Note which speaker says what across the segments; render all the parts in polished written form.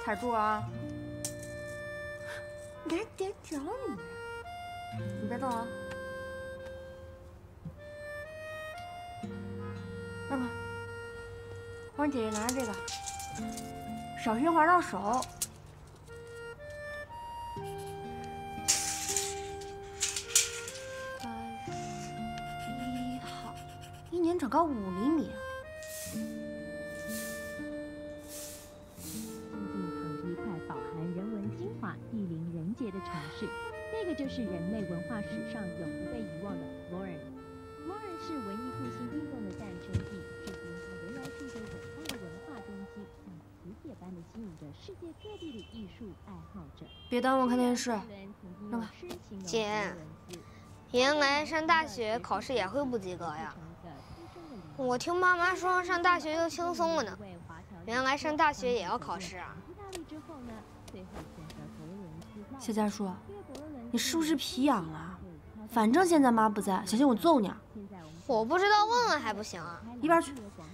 Speaker 1: 踩住啊！别跌跤你！你别动啊！那个，帮姐姐拿着这个，小心划到手。31号，1年长高5厘米。
Speaker 2: 地灵人杰的城市，那个就是人类文化史上永不被遗忘的罗尔。罗尔是文艺复兴运动的诞生地，至今它仍然是一个伟大的文化根基，像磁铁般的吸引着世界各地的艺术爱好者。
Speaker 1: 别耽误我看电视。那个，
Speaker 3: 姐，原来上大学考试也会不及格呀？我听妈妈说上大学就轻松了呢。原来上大学也要考试啊？
Speaker 1: 谢家树，你是不是皮痒了？反正现在妈不在，小心我揍你啊！
Speaker 3: 我不知道，问问还不行啊？
Speaker 1: 一边去！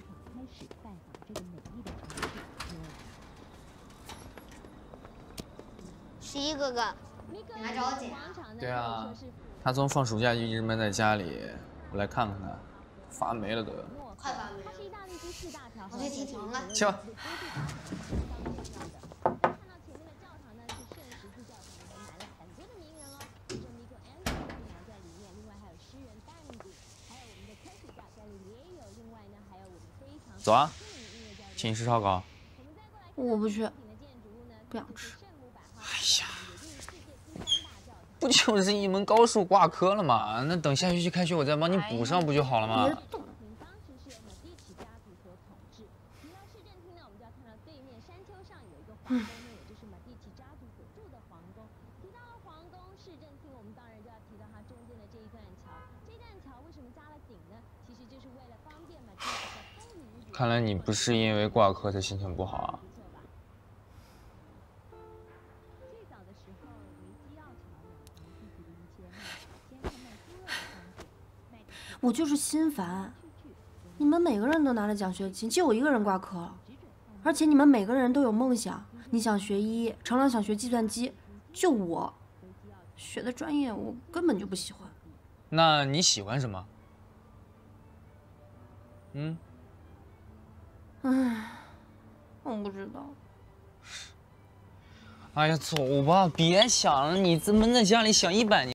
Speaker 3: 十一哥哥，你来找我姐啊？
Speaker 4: 对啊，他从放暑假就一直闷在家里，我来看看他，发霉了都。
Speaker 3: 快发霉了！我去提停了。
Speaker 4: 去吧。 走啊，请你吃烧烤。
Speaker 1: 我不去，不想吃。
Speaker 4: 哎呀，不就是一门高数挂科了吗？那等下学期开学我再帮你补上不就好了吗？
Speaker 1: 别动。
Speaker 4: 看来你不是因为挂科才心情不好啊。
Speaker 1: 我就是心烦，你们每个人都拿着奖学金，就我一个人挂科了。而且你们每个人都有梦想，你想学医，程朗想学计算机，就我学的专业我根本就不喜欢。
Speaker 4: 那你喜欢什么？
Speaker 1: 我不知道。
Speaker 4: 哎呀，走吧，别想了，你这闷在家里想100年。